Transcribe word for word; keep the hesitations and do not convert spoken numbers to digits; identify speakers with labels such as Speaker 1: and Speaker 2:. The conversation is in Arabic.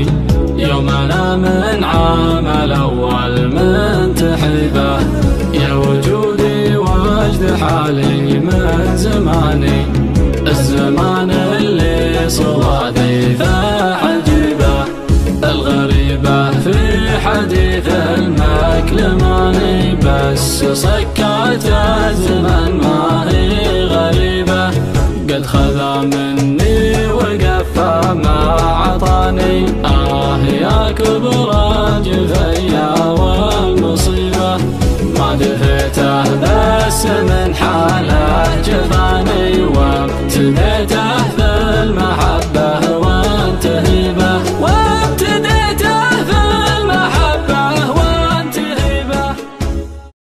Speaker 1: يومنا من عام الأول منتحبه، يا وجودي وجد حالي من زماني، الزمان اللي صوادي ذا عجيبة، الغريبة في حديث المكلماني، بس سكات الزمن ما هي غريبة، قد خذا مني وقفا ما عطاني، آه يا كبر جفيا والمصيبة، ما دفيته بس من حاله جفاني، وابتديت